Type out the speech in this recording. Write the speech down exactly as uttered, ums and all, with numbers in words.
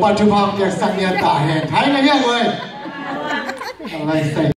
ปัจจุบันอยากสั่งเนียนตาแห่งไทยนะเนี่ยเว้ยอะไรใส่